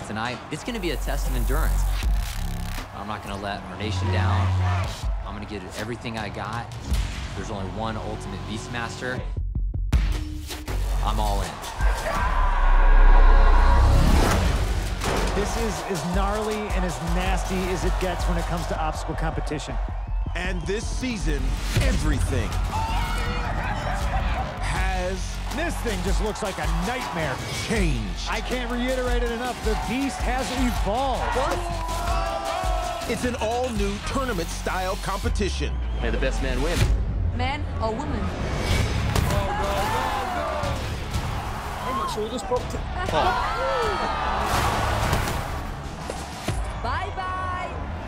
Tonight, it's going to be a test of endurance. I'm not going to let our nation down. I'm going to give it everything I got. There's only one ultimate Beastmaster. I'm all in. This is as gnarly and as nasty as it gets when it comes to obstacle competition. And this season, everything has... This thing just looks like a nightmare. changed. I can't reiterate it enough. The beast has evolved. What? It's an all-new tournament-style competition. May the best man win. Man or woman? How much all this booked? Bye-bye.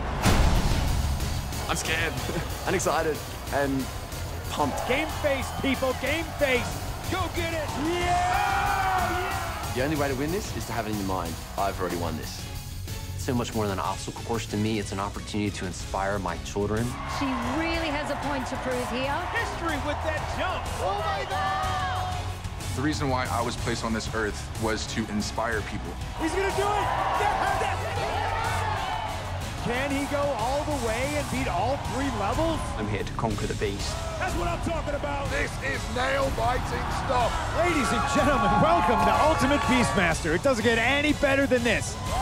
I'm scared and excited and pumped. Game face, people, game face. Go get it. Yeah! The only way to win this is to have it in your mind. I've already won this. So much more than an obstacle course to me. It's an opportunity to inspire my children. She really has a point to prove here. History with that jump. Oh my God! The reason why I was placed on this earth was to inspire people. He's gonna do it! Can he go all the way and beat all 3 levels? I'm here to conquer the beast. That's what I'm talking about! This is nail-biting stuff. Ladies and gentlemen, welcome to Ultimate Beastmaster. It doesn't get any better than this.